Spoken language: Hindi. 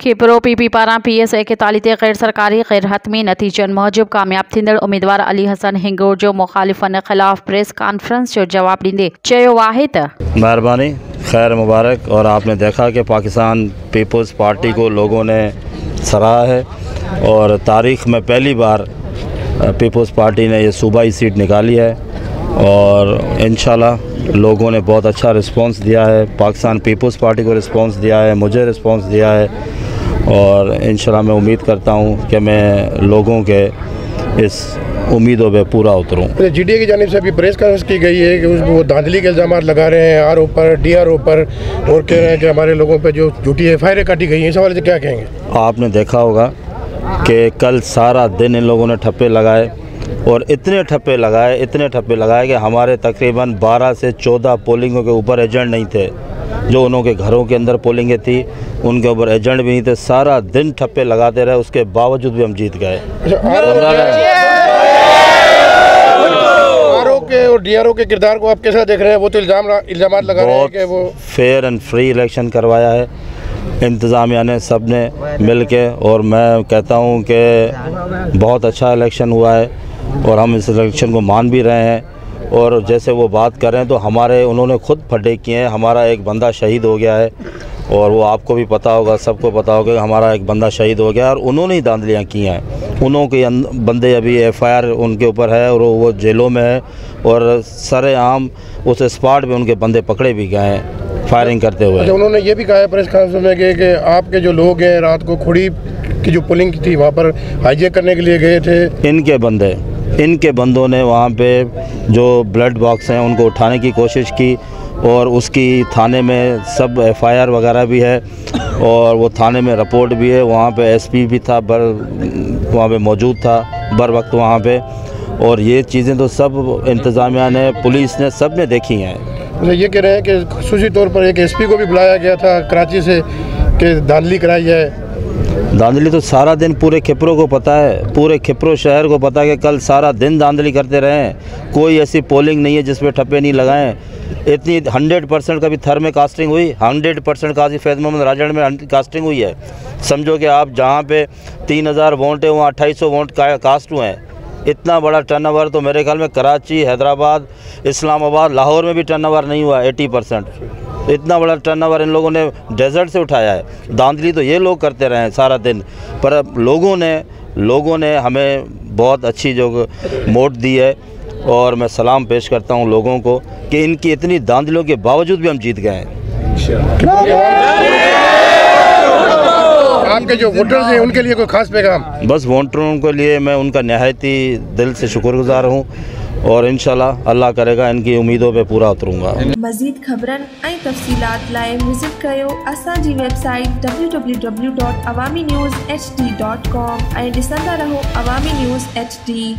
खिपरो पीपी पारां PSA के तालीते गैर सरकारी गैर हतमी नतीजन मूजिब कामयाब थींदड़ उम्मीदवार अली हसन हिंगोर जो मुखालिफन खिलाफ प्रेस कॉन्फ्रेंस जो जवाब ॾींदे चयो आहे त मेहरबानी खैर मुबारक। और आपने देखा कि पाकिस्तान पीपल्स पार्टी को लोगों ने सराहा है और तारीख़ में पहली बार पीपल्स पार्टी ने ये सूबाई सीट निकाली है और इंशाल्लाह लोगों ने बहुत अच्छा रिस्पांस दिया है। पाकिस्तान पीपल्स पार्टी को रिस्पांस दिया है, मुझे रिस्पांस दिया है और इंशाल्लाह मैं उम्मीद करता हूँ कि मैं लोगों के इस उम्मीदों पे पूरा उतरूँ। GDA की जानिब से अभी प्रेस कॉन्फ्रेंस की गई है कि वो धांधली के इल्ज़ाम लगा रहे हैं RO पर, DRO पर और कह रहे हैं कि हमारे लोगों पे जो झूठी FIR काटी गई है। इस हवाले से क्या कहेंगे? आपने देखा होगा कि कल सारा दिन इन लोगों ने ठप्पे लगाए और इतने ठप्पे लगाए कि हमारे तकरीबन 12 से 14 पोलिंगों के ऊपर एजेंट नहीं थे। जो उनके घरों के अंदर पोलिंगें थी उनके ऊपर एजेंट भी नहीं थे। सारा दिन ठप्पे लगाते रहे, उसके बावजूद भी हम जीत गए। RO के और DRO के किरदार को आप कैसा देख रहे हैं? वो तो इल्ज़ाम लगा रहे हैं कि वो फेयर एंड फ्री इलेक्शन करवाया है इंतज़ामिया ने, सब ने मिल के, और मैं कहता हूँ कि बहुत अच्छा इलेक्शन हुआ है और हम इस इलेक्शन को मान भी रहे हैं। और जैसे वो बात कर रहे हैं तो हमारे उन्होंने खुद फटे किए हैं। हमारा एक बंदा शहीद हो गया है और वो आपको भी पता होगा, सबको पता होगा कि हमारा एक बंदा शहीद हो गया और उन्होंने ही धांधलियाँ की हैं। उन्होंने बंदे अभी FIR उनके ऊपर है और वो जेलों में है और सरेआम उस स्पॉट पे उनके बंदे पकड़े भी गए हैं फायरिंग करते हुए। अच्छा, उन्होंने ये भी कहा है प्रेस कॉन्फ्रेंस में कि आपके जो लोग हैं रात को खुड़ी की जो पुलिंग थी वहाँ पर हाईजैक करने के लिए गए थे। इनके बंदों ने वहाँ पे जो ब्लड बॉक्स हैं उनको उठाने की कोशिश की और उसकी थाने में सब FIR वगैरह भी है और वो थाने में रिपोर्ट भी है। वहाँ पे SP भी था, वहाँ पे मौजूद था बर वक्त वहाँ पे, और ये चीज़ें तो सब इंतज़ामिया ने, पुलिस ने, सब ने देखी हैं। ये कह रहे हैं कि खुसूसी तौर पर एक SP को भी बुलाया गया था कराची से कि धांधली कराई है। धांधली तो सारा दिन पूरे खिपरों को पता है, पूरे खिपरो शहर को पता है कि कल सारा दिन धांधली करते रहे हैं। कोई ऐसी पोलिंग नहीं है जिस पे ठप्पे नहीं लगाएं। इतनी 100% का भी थर में कास्टिंग हुई, 100% काजी फैज़ मोहम्मद राजड़ में कास्टिंग हुई है। समझो कि आप जहाँ पे 3000 वोट है वहाँ 2800 वोट कास्ट हुए हैं। इतना बड़ा टर्नओवर तो मेरे ख्याल में कराची, हैदराबाद, इस्लामाबाद, लाहौर में भी टर्नओवर नहीं हुआ 80%। इतना बड़ा टर्नओवर इन लोगों ने डेजर्ट से उठाया है। धांधली तो ये लोग करते रहे हैं सारा दिन, पर लोगों ने हमें बहुत अच्छी जो वोट दी है और मैं सलाम पेश करता हूं लोगों को कि इनकी इतनी धांधलियों के बावजूद भी हम जीत गए हैं। आपके जो वोटर्स हैं उनके लिए कोई खास पैगाम? बस वोटरों के लिए मैं उनका निहायत ही दिल से शुक्रगुजार हूँ और इंशाल्लाह अल्लाह करेगा इनकी उम्मीदों पे पूरा उतरूँगा। मज़ीद ख़बरन ऐं तफ़सीलात लाइ विज़िट कयो असांजी वेबसाइट www.awamiNewsHD.com ऐं ॾिसंदा रहो अवामी न्यूज़ HD।